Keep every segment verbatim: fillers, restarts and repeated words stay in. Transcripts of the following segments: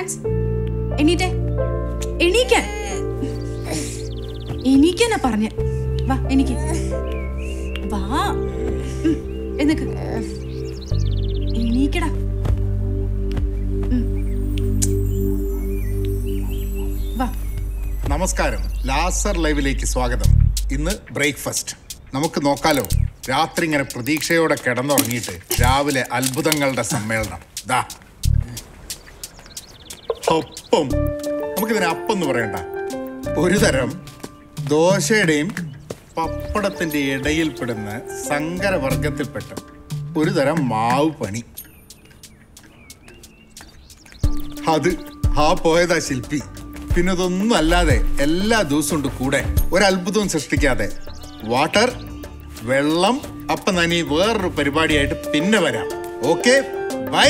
France എണീറ്റേ എണീക്കാൻ എണീക്കാനാ പറഞ്ഞ വാ എനിക്ക് വാ എന്നൊക്കെ എണീക്കടാ. നമസ്കാരം, ലാസർ ലൈവിലേക്ക് സ്വാഗതം. ഇന്ന് ബ്രേക്ക്ഫാസ്റ്റ് നമുക്ക് നോക്കാലോ. രാത്രി ഇങ്ങനെ പ്രതീക്ഷയോടെ കിടന്നുറങ്ങിയിട്ട് രാവിലെ അത്ഭുതങ്ങളുടെ സമ്മേളനം. ദാ ഒപ്പം നമുക്കിതിനെ അപ്പം എന്ന് പറയണ്ട, ഒരു തരം ദോശയുടെയും പപ്പടത്തിന്റെ ഇടയിൽപ്പെടുന്ന സങ്കരവർഗത്തിൽപ്പെട്ട ഒരു തരം മാവ് പണി. അത് ആ പോയതാ ശില്പി. പിന്നെ ഇതൊന്നും അല്ലാതെ എല്ലാ ദിവസവും ഉണ്ട് കൂടെ, ഒരത്ഭുതവും സൃഷ്ടിക്കാതെ. വാട്ടർ, വെള്ളം. അപ്പം ഞാൻ ഈ വേറൊരു പരിപാടിയായിട്ട് പിന്നെ വരാം. Okay, by.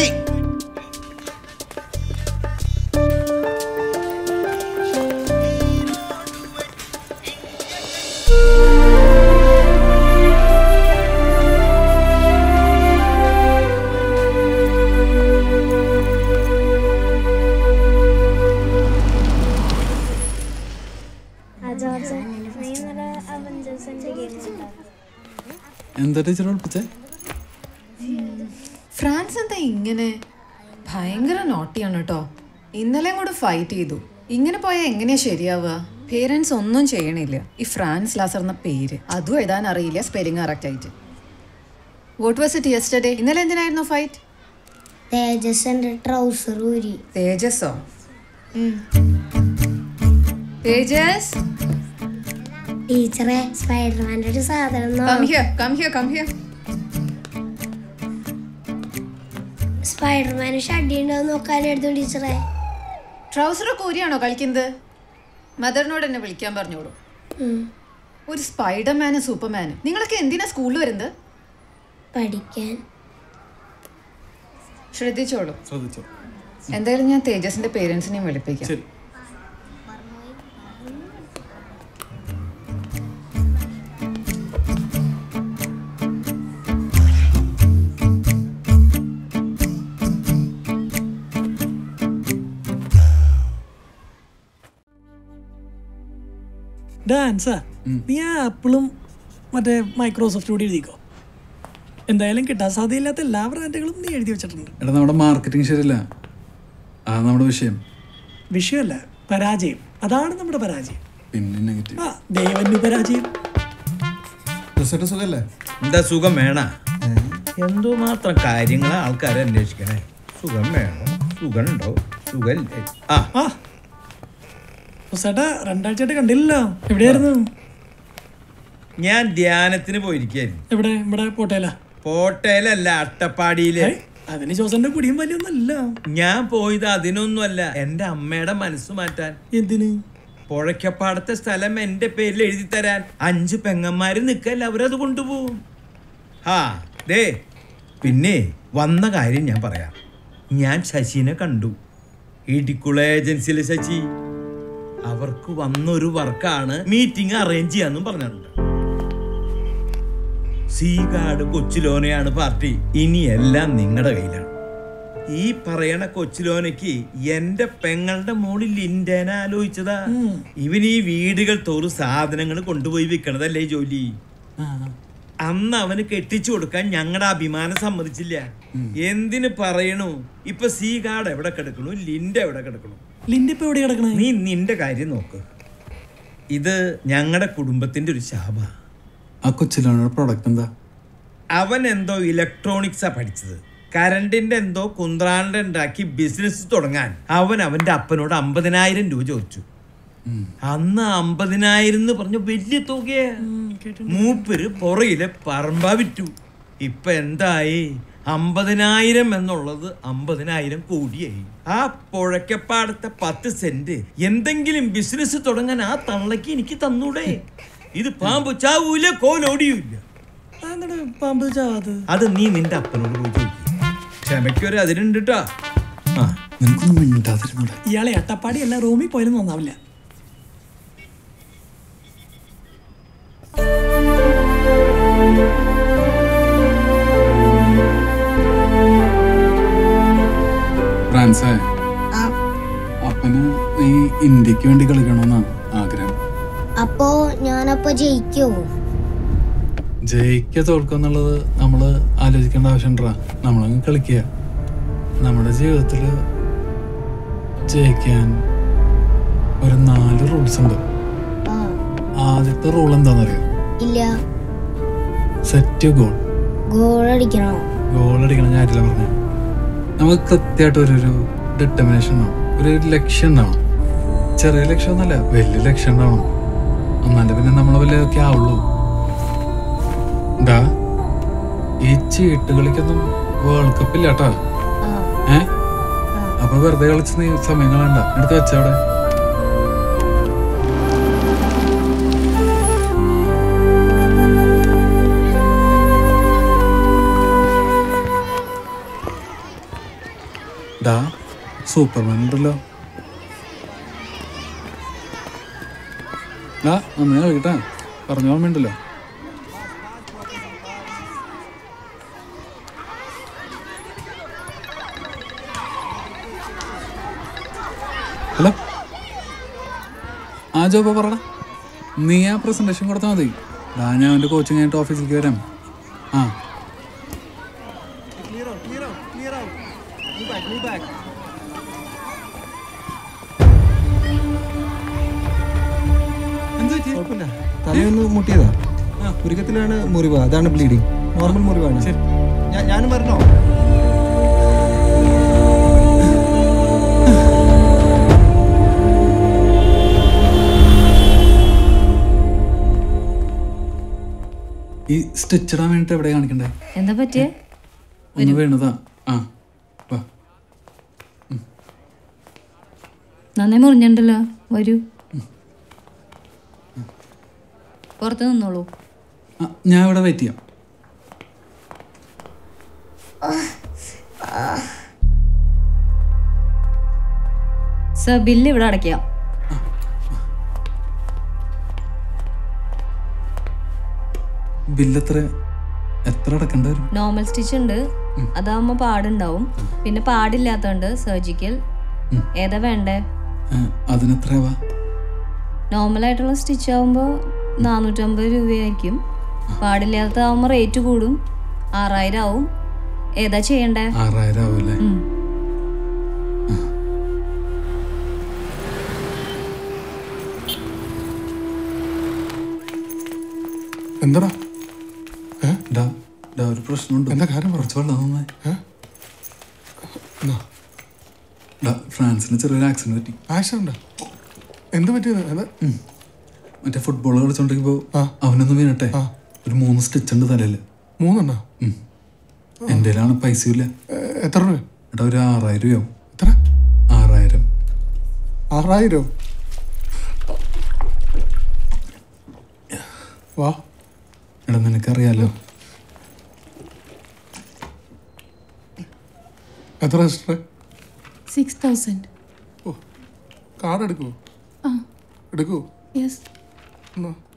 ഫ്രാൻസ് എന്താ ഇങ്ങനെ? ഭയങ്കര നോട്ടിയാണ് കേട്ടോ. ഇന്നലെ കൂടെ ഫൈറ്റ് ചെയ്തു. ഇങ്ങനെ പോയാൽ എങ്ങനെയാ ശരിയാവുക? പേരൻസ് ഒന്നും ചെയ്യണില്ല. ഈ ഫ്രാൻസ് ലാസർ എന്ന പേര് അതും എഴുതാൻ അറിയില്ല, സ്പെല്ലിംഗ് കറക്റ്റ് ആയിട്ട്. What was it yesterday? ഇന്നലെ എന്തിനായിരുന്നു ഫൈറ്റ്? തേജസ് ട്രൗസർ ഊരി. തേജസോ? തേജസ് ടീച്ചറെ, സ്പൈഡർമാൻ്റെ ഒരു സാധനം. Come here, come here, come here. സ്പൈഡർമാന് ഷഡ്ഡി ഉണ്ടോ നോക്കാനെടുത്തു ടീച്ചറെ. ട്രൗസറൊക്കെ ഊരിയാണോ കളിക്കുന്നത്? മദറിനോട് എന്നെ വിളിക്കാൻ പറഞ്ഞോളൂ. ഒരു സ്പൈഡർമാനും സൂപ്പർമാനും നിങ്ങളൊക്കെ എന്തിനാ സ്കൂളിൽ വരുന്നത്? പഠിക്കാൻ. ശ്രദ്ധിച്ചോളൂ. എന്തായാലും ഞാൻ തേജസിന്റെ പേരൻസിനെയും വിളിപ്പിക്കാം. ഡാൻസാ നീ ആപ്പിളും മറ്റേ മൈക്രോസോഫ്റ്റ് കൂടി എഴുതിക്കോ. എന്തായാലും കിട്ടാൻ സാധ്യതയില്ലാത്ത എല്ലാ ബ്രാൻഡുകളും നീ എഴുതി വെച്ചിട്ടുണ്ട്. എടാ, നമ്മുടെ മാർക്കറ്റിംഗ് ശരിയല്ല. ആ നമ്മുടെ വിഷയം വിഷയമല്ല, പരാജയം. അതാണ് നമ്മുടെ പരാജയം. പിന്നെ നെഗറ്റീവ്. ആ ദൈവന് പരാജയം. സുഖല്ലേ? എന്താ സുഖം വേണ? എന്തോ മാത്രം കാര്യങ്ങളാ ആൾക്കാരെ അന്വേഷിക്കണേ. സുഖം വേണോ? സുഖം ഉണ്ടോ? സുഖല്ലേ? ആ ആ ചേട്ടാ, രണ്ടാഴ്ചയായിട്ട് കണ്ടില്ലല്ലോ. എവിടെയായിരുന്നു? ഞാൻ ധ്യാനത്തിന് പോയിരിക്കായിരുന്നു. എവിടെ? ഇവിടെ പോട്ടേല? പോട്ടേലല്ല, അട്ടപ്പാടിയില്. അതിന് ജോസന്റെ കുടിയും വലിയൊന്നല്ല. ഞാൻ പോയത് അതിനൊന്നുമല്ല, എന്റെ അമ്മയുടെ മനസ്സ് മാറ്റാൻ. എന്തിന്? പുഴയ്ക്കപ്പാടത്തെ സ്ഥലം എന്റെ പേരിൽ എഴുതി തരാൻ. അഞ്ച് പെങ്ങന്മാര് നിക്കല്ല, അവരത് കൊണ്ടുപോകും. ആ ദേ, പിന്നെ വന്ന കാര്യം ഞാൻ പറയാം. ഞാൻ ശശിനെ കണ്ടു, ഇടിക്കുള ഏജൻസിയിലെ ശശി. അവർക്ക് വന്നൊരു വർക്കാണ് മീറ്റിംഗ് അറേഞ്ച് ചെയ്യാന്നും പറഞ്ഞിട്ടുണ്ട്. സീഗാർഡ് കൊച്ചിലോനയാണ് പാർട്ടി. ഇനി എല്ലാം നിങ്ങളുടെ കയ്യിലാണ്. ഈ പറയണ കൊച്ചിലോനയ്ക്ക് എന്റെ പെങ്ങളുടെ മോളിൽ ലിൻഡേന ആലോചിച്ചതാ. ഇവൻ ഈ വീടുകൾ തോറും സാധനങ്ങൾ കൊണ്ടുപോയി വിൽക്കണതല്ലേ ജോലി. അന്ന് അവന് കെട്ടിച്ചു കൊടുക്കാൻ ഞങ്ങളുടെ അഭിമാനം സമ്മതിച്ചില്ല. എന്തിനു പറയണു? ഇപ്പൊ സീഗാർഡ് എവിടെ കിടക്കണു, ലിൻഡ എവിടെ കിടക്കണു? നീ നിന്റെ കാര്യം നോക്ക്. ഇത് ഞങ്ങളുടെ കുടുംബത്തിന്റെ ഒരു ശാപ. ആ കൊച്ചിലോണ പ്രൊഡക്റ്റ് എന്താ? അവൻ എന്തോ ഇലക്ട്രോണിക്സാ പഠിച്ചത്. കരണ്ടിന്റെ എന്തോ കുന്ത്രാണ്ട് ഉണ്ടാക്കി ബിസിനസ് തുടങ്ങാൻ അവൻ അവന്റെ അപ്പനോട് അമ്പതിനായിരം രൂപ ചോദിച്ചു. അന്ന് അമ്പതിനായിരം എന്ന് പറഞ്ഞ വലിയ തുകയെ. മൂപ്പര് പുറയിലെ പറമ്പ വിറ്റു. ഇപ്പൊ എന്തായി? അമ്പതിനായിരം എന്നുള്ളത് അമ്പതിനായിരം കോടിയായി. ആ പുഴയ്ക്കപ്പാടത്തെ പത്ത് സെന്റ് എന്തെങ്കിലും ബിസിനസ് തുടങ്ങാൻ ആ തള്ളക്ക് എനിക്ക് തന്നൂടെ? ഇത് പാമ്പ് ചാവൂല, കോലോടിയൂല്ല. പാമ്പ് ചാവാത്? അത് നീ നിന്റെ അപ്പനോട് പോയി ചോദിക്കും. ക്ഷമയ്ക്കൊരു അതിലുണ്ട് കേട്ടോ. ഇയാളെ അട്ടപ്പാടി അല്ല, റൂമിൽ പോയാലും നന്നാവില്ല. നീ ഇന്ത്യക്ക് വേണ്ടി കളിക്കണമെന്നാണ് ആഗ്രഹം. അപ്പോ ഞാനപ്പോ ജയിക്കോ? ജയിക്കുക തോൽക്കുന്നുള്ളത് നമ്മൾ ആലോചിക്കേണ്ട ആവശ്യമുണ്ടാ. നമ്മളങ്ങ് കളിക്കുക. നമ്മുടെ ജീവിതത്തിൽ ജയിക്കാൻ ഒരു നാല് റൂൾസ് ഉണ്ട്. ആദ്യത്തെ റൂൾ എന്താണെന്നറിയോ? ഇല്ല. Set goal. ഗോൾ അടിക്കണോ? ഗോൾ അടിക്കണം. ഞാനില്ല പറഞ്ഞു. നമുക്ക് കൃത്യമായിട്ട് ഒരു ഡിറ്റർമിനേഷൻ ഉണ്ടാവും, ഒരു ലക്ഷ്യം ഉണ്ടാവണം. ചെറിയ ലക്ഷ്യം ഒന്നല്ല, വലിയ ലക്ഷ്യം ഉണ്ടാവണം. എന്നാലും പിന്നെ നമ്മളെ വല്ലതൊക്കെ ആവുള്ളൂ. എന്താ ഈ ചീട്ടുകളിക്കൊന്നും വേൾഡ് കപ്പ് ഇല്ല കേട്ടാ. ഏ അപ്പൊ വെറുതെ കളിച്ച് നീ സമയം കളണ്ട. എടുത്ത് വെച്ചവിടെ. ഡാ സൂപ്പർമാൻ ഉണ്ടല്ലോ. ഡാ നന്നായി കളിക്കട്ടാ. പറഞ്ഞ ഓർമ്മയുണ്ടല്ലോ. ഹലോ ആ ജോബ പറടാ. നീ ആ പ്രസന്റേഷൻ കൊടുത്താൽ മതി. ഡാ ഞാൻ അവൻ്റെ കോച്ചിങ് കഴിഞ്ഞിട്ട് ഓഫീസിലേക്ക് വരാം. ആ തലയൊന്ന് മുട്ടിയതാ. പുരുക്കത്തിലാണ് മുറിവ്. അതാണ് ബ്ലീഡിങ്. നോർമൽ മുറിവാണ്. ഞാനും പറഞ്ഞോ? ഈ സ്റ്റിച്ച് ഇടാൻ വേണ്ടിട്ട് എവിടെ കാണിക്കണ്ടേ? എന്താ പറ്റിയേ? ഒന്ന് വീണതാ. ആ വാ. നന്നായി മുറിഞ്ഞിട്ടുണ്ടല്ലോ. വരൂ, പുറത്ത് നിന്നോളൂ. ഞാൻ ഇവിടെ വെയിറ്റ് ചെയ്യാം. സർ, ബില്ല് ഇവിടെ അടയ്ക്കാം. ബില്ല് എത്ര എത്ര അടക്കണ്ട വരും? നോർമൽ സ്റ്റിച്ച് ഉണ്ട്, അതാവുമ്പോ പാടുണ്ടാവും. പിന്നെ പാടില്ലാത്തതുണ്ട്, സർജിക്കൽ. ഏതാ വേണ്ടേ? അതിനെത്രയാവാ? നോർമൽ ആയിട്ടുള്ള സ്റ്റിച്ച് ആവുമ്പോ നാനൂറ്റമ്പത് രൂപയായിരിക്കും. പാടില്ലാത്തതാവുമ്പോ റേറ്റ് കൂടും, ആറായിരം ആവും. ഏതാ ചെയ്യണ്ടേ? ആറായിരം ആവൂല്ലേ? എന്താടാ ഒരു പ്രശ്നമുണ്ട്. എന്താ കാര്യം? കുറച്ച് വെള്ളം നന്നായി. ഫ്രാൻസിന് ചെറിയൊരു ആക്സിഡന്റ് പറ്റി. ആക്സിഡന്റാ? എന്ത് പറ്റിയത്? മറ്റേ ഫുട്ബോൾ കളിച്ചോണ്ടിരിക്കുമ്പോ അവനൊന്നും വീണട്ടെ ഒരു മൂന്ന് സ്റ്റിച്ച് ഉണ്ട് തലയില്. മൂന്നെണ്ണ? എൻ്റെ കയ്യിലാണ് പൈസ ഇല്ല. എത്ര രൂപ? എടാ ഒരു ആറായിരം രൂപയാവും. എത്ര? ആറായിരം. ആറായിരം? വാ. എടാ നിനക്കറിയാലോ. എത്ര സിസ്റ്റർ? Six thousand. ഓ, കാർഡ് എടുക്കുമോ? ആ എടുക്കുമോ? യെസ്. എന്നാ